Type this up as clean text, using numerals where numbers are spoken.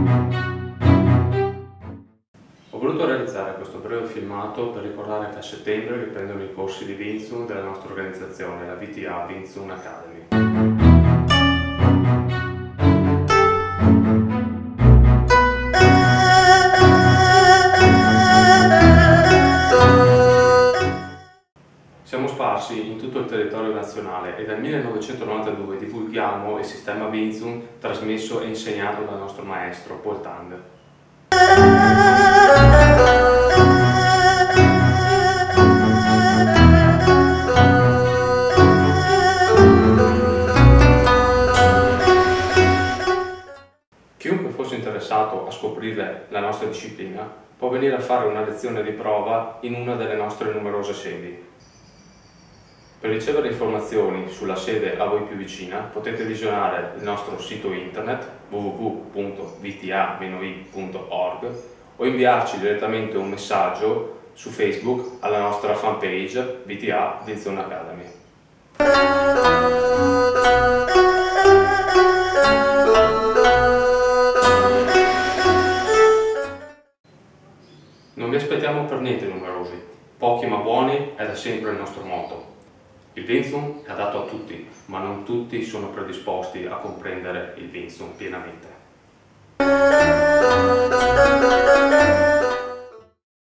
Ho voluto realizzare questo breve filmato per ricordare che a settembre riprendono i corsi di Wing Tsun della nostra organizzazione, la VTA Wing Tsun Academy. Siamo sparsi in tutto il territorio nazionale e dal 1992 divulghiamo il sistema Wing Tsun trasmesso e insegnato dal nostro maestro Paul Tang. Chiunque fosse interessato a scoprire la nostra disciplina può venire a fare una lezione di prova in una delle nostre numerose sedi. Per ricevere informazioni sulla sede a voi più vicina potete visionare il nostro sito internet www.vta-i.org o inviarci direttamente un messaggio su Facebook alla nostra fanpage VTA Wing Tsun Academy. Non vi aspettiamo per niente numerosi, pochi ma buoni è da sempre il nostro motto. Il Wing Tsun è adatto a tutti, ma non tutti sono predisposti a comprendere il Wing Tsun pienamente.